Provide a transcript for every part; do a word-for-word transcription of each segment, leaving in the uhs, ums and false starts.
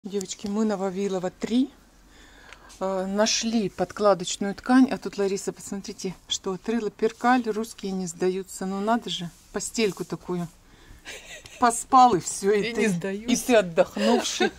Девочки, мы на Вавилова три э, нашли подкладочную ткань, а тут Лариса, посмотрите, что отрыла перкаль, русские не сдаются. Ну надо же, постельку такую. Поспал и все, и, и, ты, и ты отдохнувший.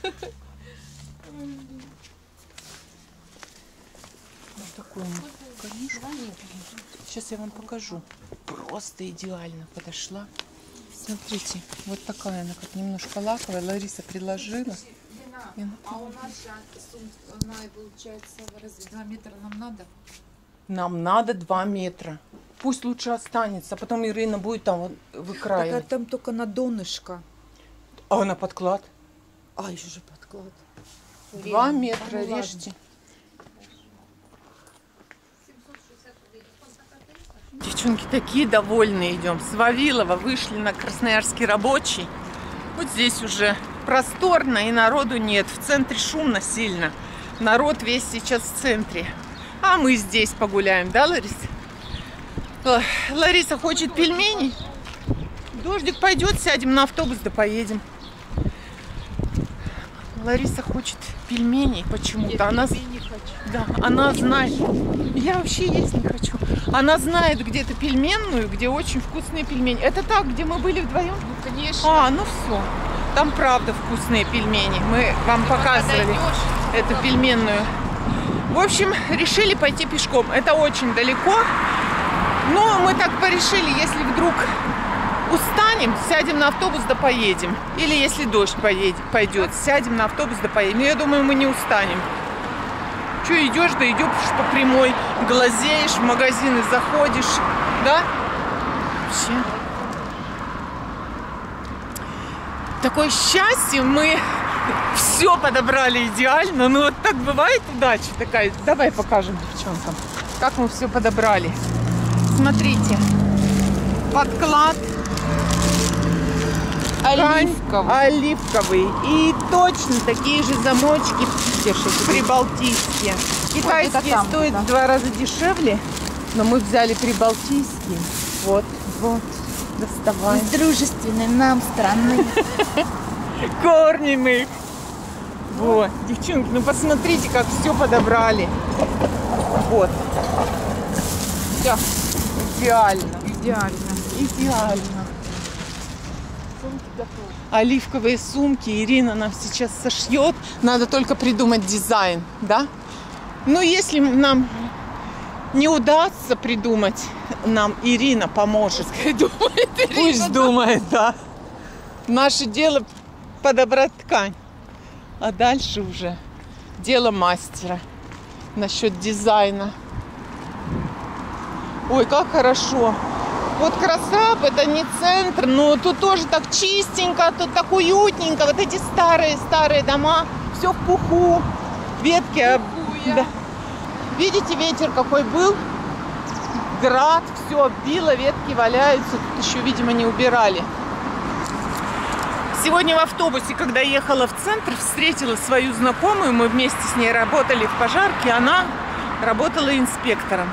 Вот такую конюшку. Сейчас я вам покажу. Просто идеально подошла. Смотрите, вот такая она, как немножко лаковая. Лариса приложила. А у нас она, получается, разве два метра нам надо? Нам надо два метра. Пусть лучше останется, а потом Ирина будет там вот выкраивать. Так, а там только на донышко. А на подклад? А, еще же подклад. Два метра, а, ну, режьте. Девчонки такие довольные идем. С Вавилова вышли на Красноярский рабочий. Вот здесь уже просторно и народу нет. В центре шумно сильно. Народ весь сейчас в центре. А мы здесь погуляем, да, Лариса? Лариса хочет пельменей. Дождик пойдет, сядем на автобус, да поедем. Лариса хочет пельменей почему-то. Она... Да, она знает. Я вообще есть не хочу. Она знает где-то пельменную, где очень вкусные пельмени. Это так, где мы были вдвоем? Ну, конечно. А, ну все. Там правда вкусные пельмени. Мы вам показывали эту пельменную. В общем, решили пойти пешком. Это очень далеко. Но мы так порешили, если вдруг устанем, сядем на автобус да поедем. Или если дождь поедет, пойдет, сядем на автобус да поедем. Но я думаю, мы не устанем. Че, идешь, да идешь по прямой, глазеешь, в магазины заходишь, да? Вообще. Такое счастье, мы все подобрали идеально. Ну вот так бывает удача такая. Давай покажем девчонкам, как мы все подобрали. Смотрите, подклад оливковый. оливковый. И точно такие же замочки прибалтийские. Китайские вот стоят в два раза дешевле, но мы взяли прибалтийские. Вот, вот, доставаем. Из дружественной нам страны. Корни мы. Вот, девчонки, ну посмотрите, как все подобрали. Вот. Все. Идеально. Идеально. Идеально. Оливковые сумки Ирина нам сейчас сошьет. Надо только придумать дизайн, да? Но если нам не удастся придумать, нам Ирина поможет. Думает, Ирина, Пусть думает, да. Наше дело подобрать ткань. А дальше уже дело мастера насчет дизайна. Ой, как хорошо. Вот Красраб, это не центр, но тут тоже так чистенько, тут так уютненько. Вот эти старые-старые дома, все в пуху, ветки. Да. Видите, ветер какой был? Град, все оббило, ветки валяются. Тут еще, видимо, не убирали. Сегодня в автобусе, когда ехала в центр, встретила свою знакомую. Мы вместе с ней работали в пожарке. Она работала инспектором.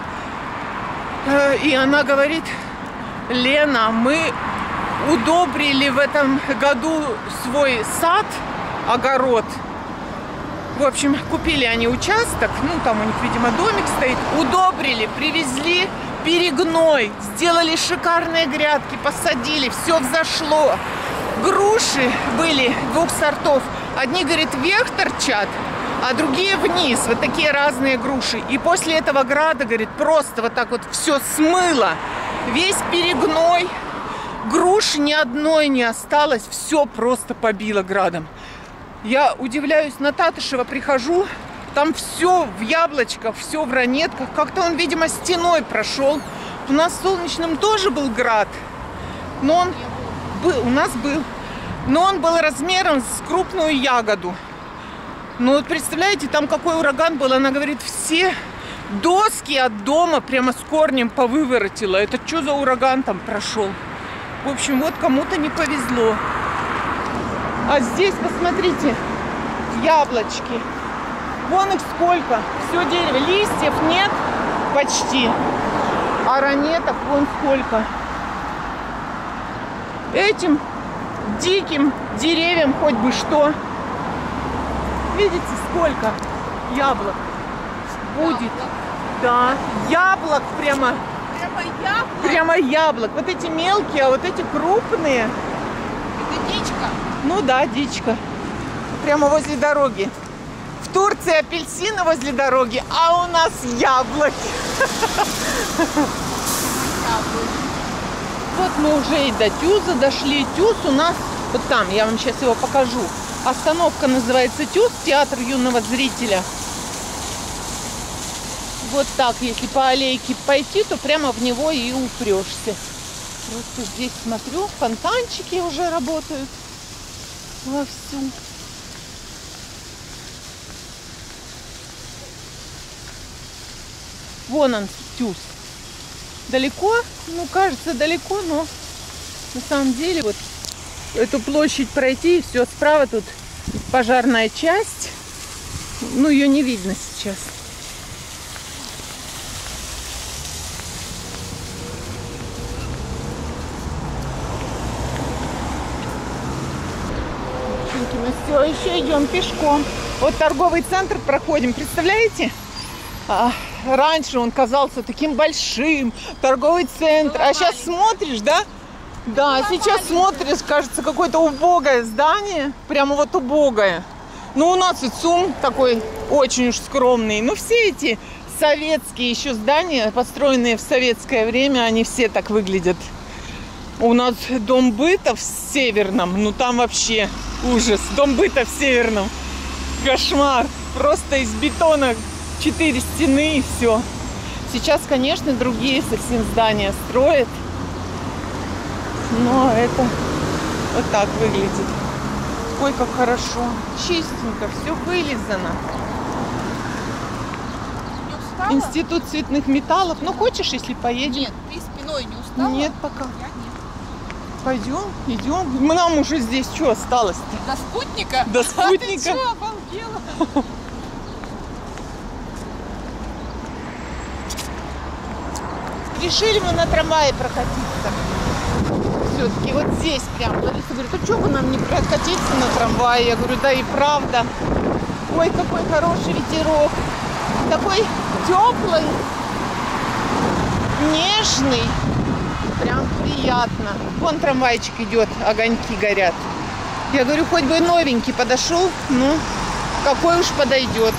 И она говорит: Лена, мы удобрили в этом году свой сад, огород. В общем, купили они участок, ну там у них, видимо, домик стоит. Удобрили, привезли перегной, сделали шикарные грядки, посадили, все взошло. Груши были двух сортов. Одни, говорит, вверх торчат, а другие вниз. Вот такие разные груши. И после этого града, говорит, просто вот так вот все смыло. Весь перегной. Груши ни одной не осталось. Все просто побило градом. Я удивляюсь, на Татышева прихожу. Там все в яблочках, все в ранетках. Как-то он, видимо, стеной прошел. У нас в Солнечном тоже был град. Но он был, у нас был. Но он был размером с крупную ягоду. Ну вот представляете, там какой ураган был. Она говорит, все доски от дома прямо с корнем повыворотило. Это что за ураган там прошел? В общем, вот кому-то не повезло. А здесь, посмотрите, яблочки. Вон их сколько. Все дерево. Листьев нет почти. А ранеток вон сколько. Этим диким деревьям хоть бы что. видите, сколько яблок будет. Да, яблок прямо. Прямо яблок. Прямо яблок. Вот эти мелкие, а вот эти крупные. Это дичка. Ну да, дичка. Прямо возле дороги. В Турции апельсины возле дороги, а у нас яблоки. Вот мы уже и до Тюза дошли. Тюз у нас вот там, я вам сейчас его покажу. Остановка называется Тюз, театр юного зрителя. Вот так, если по аллейке пойти, то прямо в него и упрешься. Просто здесь смотрю, фонтанчики уже работают вовсю. Вон он, Тюз. Далеко? Ну, кажется, далеко, но на самом деле вот эту площадь пройти, и все, справа тут пожарная часть. Ну, ее не видно сейчас. Мы все еще идем пешком. Вот торговый центр проходим, представляете? А, раньше он казался таким большим, торговый центр. А сейчас смотришь, да? Да, сейчас смотришь, кажется, какое-то убогое здание. Прямо вот убогое. Ну, у нас и ЦУМ такой очень уж скромный. Ну, все эти советские еще здания, построенные в советское время, они все так выглядят. У нас дом быта в Северном, ну там вообще ужас. Дом быта в Северном. Кошмар. Просто из бетона четыре стены и все. Сейчас, конечно, другие совсем здания строят. Но это вот так выглядит. Ой, как хорошо. Чистенько, все вылизано. Институт цветных металлов. Ну, хочешь, если поедем? Нет, ты спиной не устала? Нет, пока. Я нет. Пойдем, идем. Нам уже здесь что осталось-то? До спутника? До спутника. А ты что, обалдела? Решили мы на трамвае прокатиться. Все-таки вот здесь прям. Лариса говорит, а что бы нам не прокатиться на трамвае? Я говорю, да и правда. Ой, какой хороший ветерок. Такой теплый, нежный. Прям приятно. Вон трамвайчик идет, огоньки горят. Я говорю, хоть бы новенький подошел. Ну, какой уж подойдет.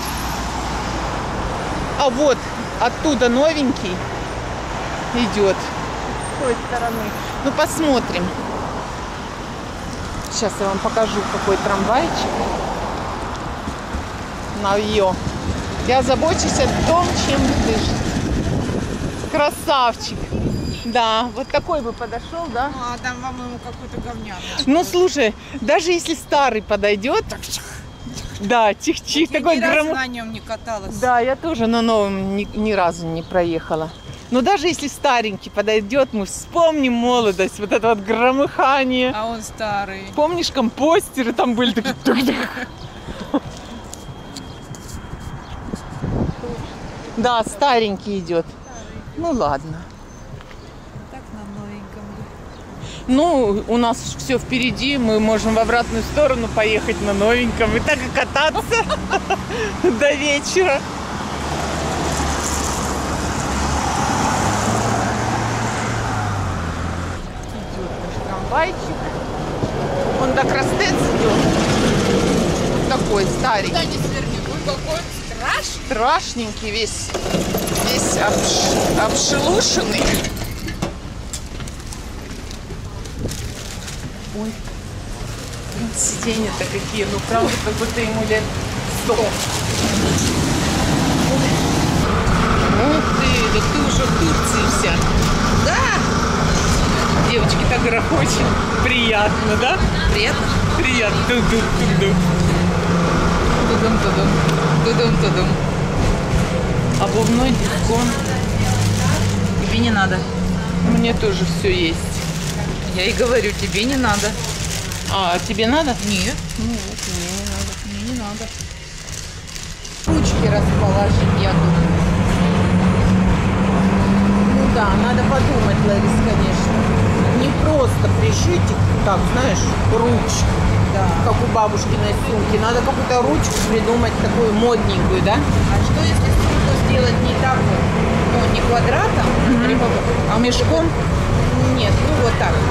А вот оттуда новенький идет. С той стороны. Ну, посмотрим. Сейчас я вам покажу, какой трамвайчик. Навье. Я забочусь о том, чем дышит. Красавчик. Да, вот такой бы подошел, да? Ну, а там, по-моему, какой-то говняный. Ну, слушай, даже если старый подойдет, да, чих-чих, Вот такой ни разу гром... на нем не каталась. Да, я тоже на новом ни, ни разу не проехала. Но даже если старенький подойдет, мы вспомним молодость, вот это вот громыхание. А он старый. Помнишь, компостеры там были такие? Да, старенький идет. Ну ладно. Так на новеньком. Ну, у нас все впереди, мы можем в обратную сторону поехать на новеньком и так и кататься до вечера. Идет наш трамвайчик. Он до Крастец идет. Вот такой старенький. Куда не свернет? Ой, какой страшный. Страшненький весь, весь обш... обшелушенный. Ой, сиденья-то какие, ну правда, как будто ему лет сто. Ух ты, да ты уже в Турции вся. Да? Девочки, так грохочет. Приятно, да? Приятно. Приятно. Тудум-тудум. Тудум-тудум. Тудум-тудум. Обувной дисконт. Тебе не надо. Мне тоже все есть. Я и говорю, тебе не надо. А, тебе надо? Нет. Ну вот, мне не надо. Мне не надо. Ручки расположить, я думаю. Ну да, надо подумать, Ларис, конечно. Не просто пришить их, так, знаешь, ручку. Да. как у бабушкиной сумки. Надо какую-то ручку придумать, такую модненькую, да? А что если сумку сделать не так вот, ну, не квадратом, А мешком? нет, ну вот так.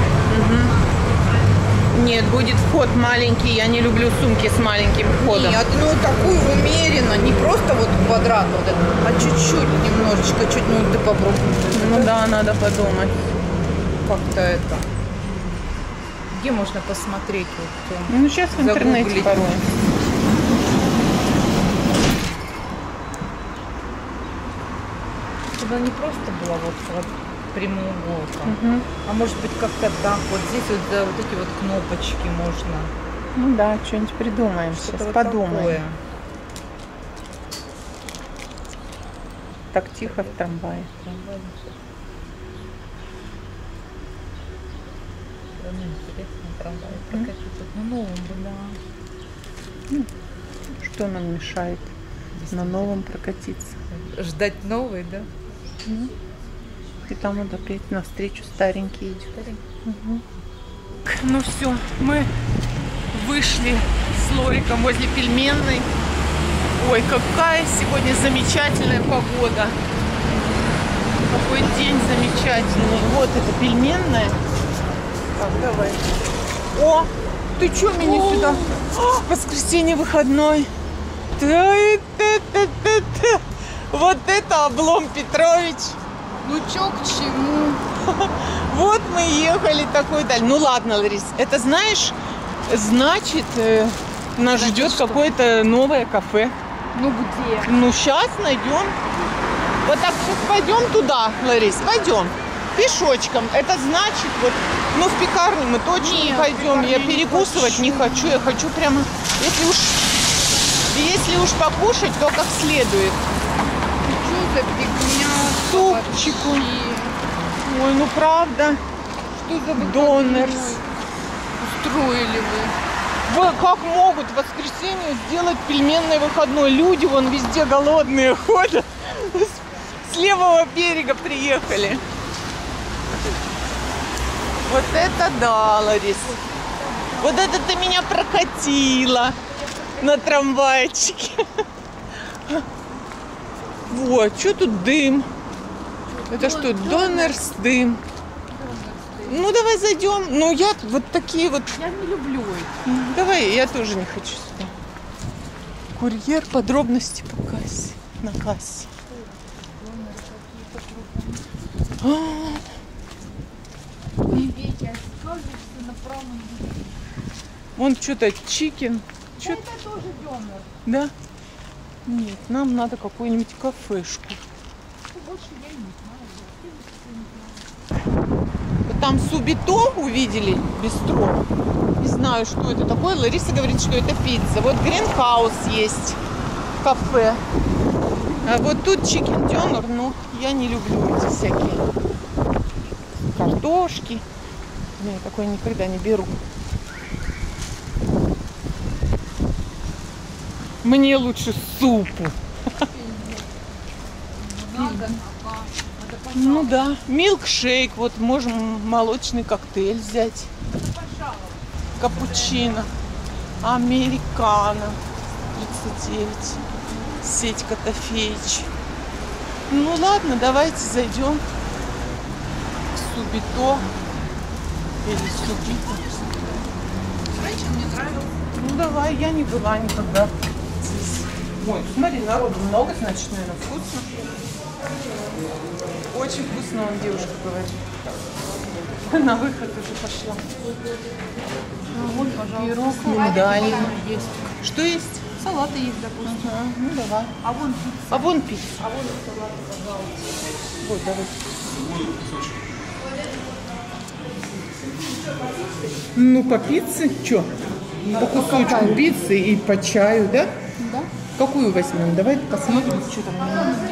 Нет, будет вход маленький. Я не люблю сумки с маленьким входом. Нет, ну такую умеренно, не просто вот квадрат вот этот, а чуть-чуть, немножечко, чуть, ну ты попробуй. Ну да, надо подумать. Как-то это. Где можно посмотреть? Вот, э, Ну, сейчас в интернете загуглить? порой. Чтобы она не просто была вот, вот прямоуголка, Мгм. а может быть как-то так, вот здесь вот, да, вот эти вот кнопочки можно. Ну да, что-нибудь придумаем Что-то сейчас, вот подумаем. такое. Так тихо в трамвае. Да, ну, интересно, трамвай прокатиться. Ну, новым бы, да. Что нам мешает на новом прокатиться? Ждать новый, да? И там вот опять навстречу старенький идет. Ну все, мы вышли с Лориком возле пельменной. Ой, какая сегодня замечательная погода. Какой день замечательный. Вот это пельменная. Так, давай. О, ты чё меня сюда? О, воскресенье выходной. Ты-ты-ты-ты-ты. Вот это облом, Петрович. Ну чё к чему? Вот мы ехали такой даль. Ну ладно, Ларис, это знаешь, значит, э, нас Значит, ждет что? какое-то новое кафе. Ну где? Ну сейчас найдем. Вот так сейчас пойдем туда, Ларис, пойдем. Пешочком. Это значит, вот, ну в пекарню мы точно не Нет, пойдем. в Я пекарню не перекусывать не хочу. хочу. Я хочу прямо, если уж, если уж покушать, то как следует. Что за фигня? Супчику. Вообще? Ой, ну правда. Что за выходной Донерс. устроили вы? Вот как могут в воскресенье сделать пельменный выходной? Люди вон везде голодные ходят. С левого берега приехали. Вот это да, Ларис. Вот это ты меня прокатила на трамвайчике. Вот, что тут дым? Это что, Донерс дым? Ну, давай зайдем. Ну, я вот такие вот... Я не люблю это. Давай, я тоже не хочу сюда. Курьер, подробности по кассе. На кассе. А, Ветер, кажется, направо. Вон что-то чикен. Чё- Это тоже донор. Да? Нет, нам надо какую-нибудь кафешку. Больше я не знаю. Вот там Субито увидели, бистро. Не знаю, что это такое. Лариса говорит, что это пицца. Вот Гринхаус есть, кафе. А вот тут чикен дёнер, но я не люблю эти всякие картошки. Я такое никогда не беру. Мне лучше супу. Надо, ага. Надо, Ну да, милкшейк. Вот можем молочный коктейль взять. пожалуйста. Капучино. Американо. тридцать девять. Сеть Котофеич. Ну ладно, давайте зайдем в Субито. Или Субито. Раньше мне нравилось. Ну давай, я не была никогда здесь. Ой, смотри, народу много, значит, наверное, вкусно. Очень вкусно, он девушка говорит. На выход уже пошла. А вот, пожалуйста. Пирог с Салаты миндалем. есть. Что есть? Салаты есть, допустим. Ага, ну давай. А вон пицца. А вон пицца. А вон салаты, пожалуйста. Вот, давай. Ну, по пицце, что? По кусочку пиццы и по чаю, да? Да? Какую возьмем? Давай посмотрим, что там.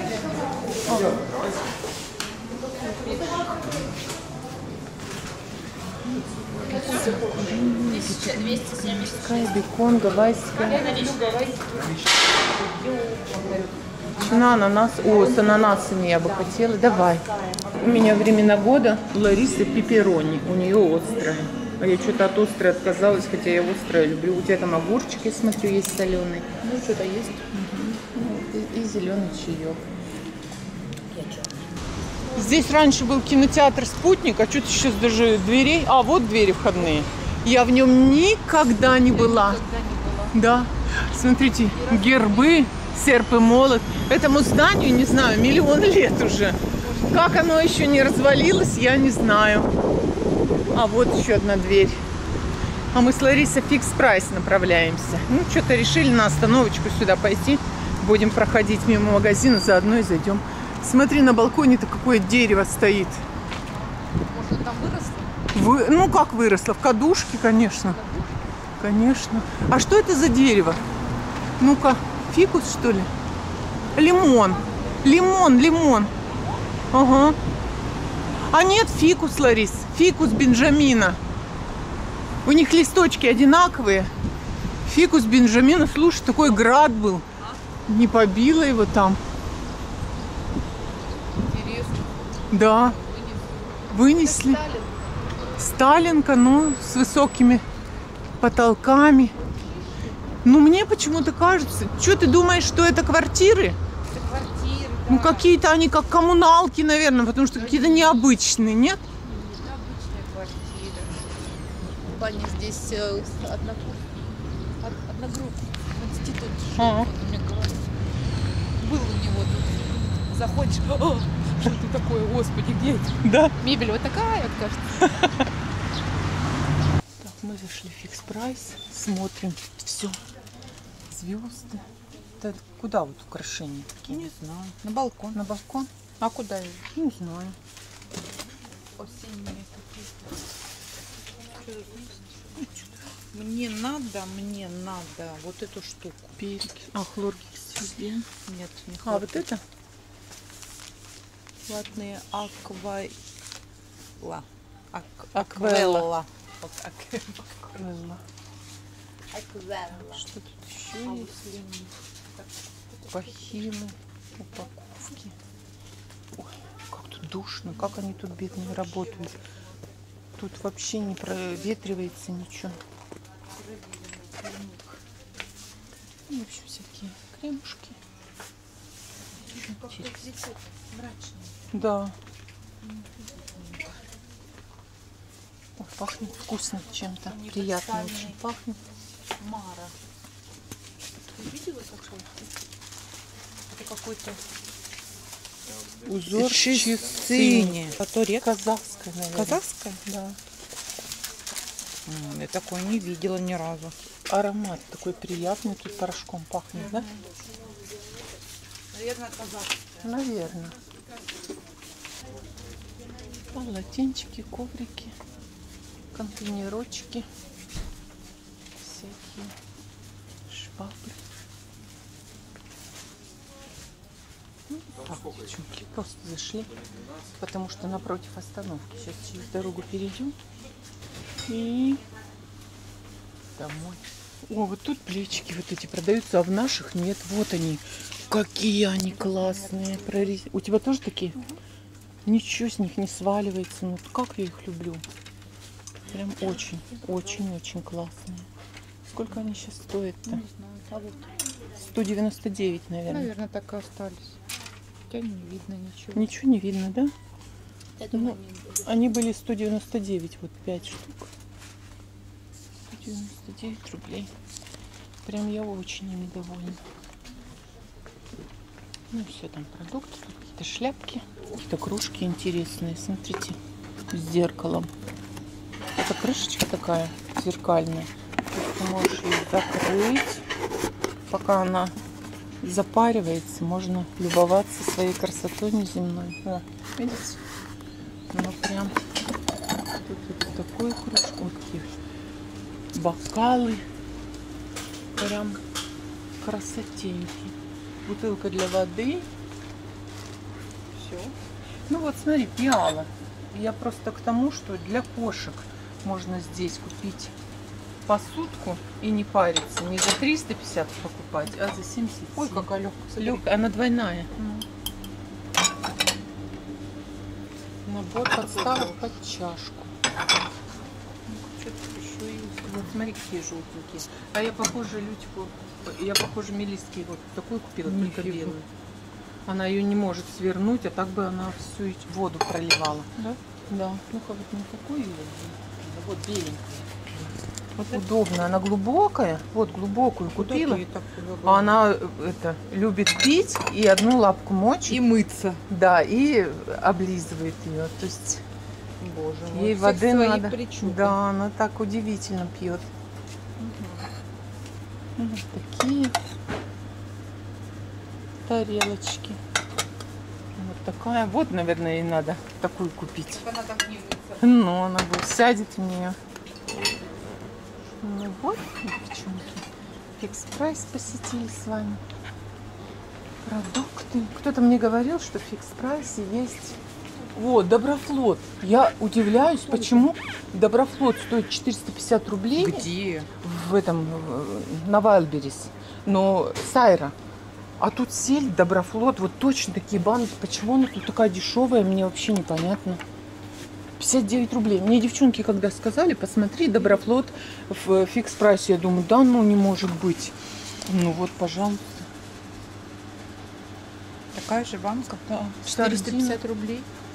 тысяча двести семьдесят. Какая бекон, гавайская. На ананас. О, с ананасами я бы хотела. Давай. У меня времена года. У Ларисы пепперони. У нее острая. А я что-то от острой отказалась, хотя я острое люблю. У тебя там огурчики, смотрю, есть соленый. Ну, что-то есть. Угу. И, и зеленый чаек. Здесь раньше был кинотеатр «Спутник», а что-то сейчас даже дверей... А, вот двери входные. Я в нем никогда не была. Никогда не была. Да. Смотрите, гербы, серп и молот. Этому зданию, не знаю, миллион лет уже. Как оно еще не развалилось, я не знаю. А вот еще одна дверь. А мы с Ларисой в Фикс Прайс направляемся. Ну, что-то решили на остановочку сюда пойти. Будем проходить мимо магазина, заодно и зайдем. Смотри, на балконе-то какое дерево стоит. Может, там выросло? Вы... Ну, как выросло? В кадушке, конечно. Конечно. А что это за дерево? Ну-ка, фикус, что ли? Лимон. Лимон, лимон. Ага. А нет, фикус, Ларис. Фикус Бенджамина. У них листочки одинаковые. Фикус Бенджамина. Слушай, такой град был. Не побило его там. Интересно. Да. Вынесли. Сталин. Сталинка, ну, с высокими потолками. Ну, мне почему-то кажется... Что ты думаешь, что это квартиры? Это квартиры, да. Ну, какие-то они как коммуналки, наверное, потому что какие-то необычные, нет? Обычная квартира. Ваня здесь э, одногруппник. Од- Одногруппник. В институт. А. Он мне говорит. Был у него тут. Заходишь. О, что это такое? Господи, где это? Да. Мебель вот такая, вот кажется. Так, мы зашли в Фикс Прайс, смотрим все. Звезды. Это куда вот украшения такие? Не знаю. На балкон. На балкон? А куда его? Не знаю. Осенние такие. Мне надо, мне надо вот эту штуку. Перики. А, хлоргексидин. Нет, не А, хлор. вот это? Платные аква... Ла. Ак... Аквелла. Аквелла. Вот ак- Аквелла. Аквелла. Что тут еще есть? Бахилы, упаковки. Ой, как тут душно, как они тут бедные работают. Тут вообще не проветривается ничего. Ну, в общем, всякие кремушки. Как здесь это мрачно. Да. Ой, пахнет вкусно чем-то. Приятно очень пахнет. Мара. Ты видела такой? Это какой-то Узор чисыни. А то река. Казахская, наверное. Казахская? Да. М, Я такой не видела ни разу. Аромат такой приятный, тут порошком пахнет, да? Наверное, казахская. Наверное. Полотенчики, коврики, контейнерочки, всякие швабры. Ну, так, девчонки, просто зашли, потому что напротив остановки. Сейчас через дорогу перейдем и домой. О, вот тут плечики вот эти продаются, а в наших нет. Вот они. Какие они классные. Прорез... У тебя тоже такие? Ничего с них не сваливается. Ну, как я их люблю. Прям очень, очень, очень классные. Сколько они сейчас стоят-то? Не знаю. А вот. сто девяносто девять, наверное. Наверное, так и остались. Хотя не видно ничего. Ничего не видно, да? Я Ну, думаю, не будет. они были сто девяносто девять, вот пять штук. сто девяносто девять рублей. Прям я очень ими довольна. Ну, все там продукты, тут какие-то шляпки, какие-то кружки интересные. Смотрите, с зеркалом. Это крышечка такая зеркальная. Ты можешь ее закрыть. Пока она запаривается, можно любоваться своей красотой неземной. О, видите? Ну, прям тут вот такой кружка. Вот такие бокалы. Прям красотенькие. Бутылка для воды. Все. Ну вот, смотри, пиала. Я просто к тому, что для кошек можно здесь купить посудку и не париться. Не за триста пятьдесят покупать, а за семьдесят. Ой, какая легкая. Легкая, она двойная. Набор подставок под чашку. еще и... Вот смотри, какие желтенькие. А я похоже Лютику, я похоже мелистки вот такую купила, только Нифига. белую. Она ее не может свернуть, а так бы она всю воду проливала. Да? Да. Ну-ка вот не такую ее. Вот беленькая. Вот удобно. Она глубокая. Вот глубокую купила. А она это любит пить и одну лапку мочит. И мыться. Да, и облизывает ее. То есть Боже ей мой. воды Всех свои надо. причуды. Да, она так удивительно пьет. Угу. Вот такие тарелочки. Вот такая. Вот, наверное, ей надо такую купить. Она так не мыться. Ну, она будет, сядет в нее. Ну вот, девчонки. Фикс-прайс посетили с вами. Продукты. Кто-то мне говорил, что в фикс-прайсе есть... Вот, Доброфлот. Я удивляюсь, почему Доброфлот стоит четыреста пятьдесят рублей. Где? В этом, в- на Вайлдберрис. Но Сайра. А тут сель, Доброфлот, вот точно такие банки. Почему она тут такая дешевая, мне вообще непонятно. пятьдесят девять рублей. Мне девчонки когда сказали, посмотри, Доброфлот в фикс-прайсе. Я думаю, да ну не может быть. Ну вот, пожалуйста. Такая же банка? Да, четыреста пятьдесят рублей.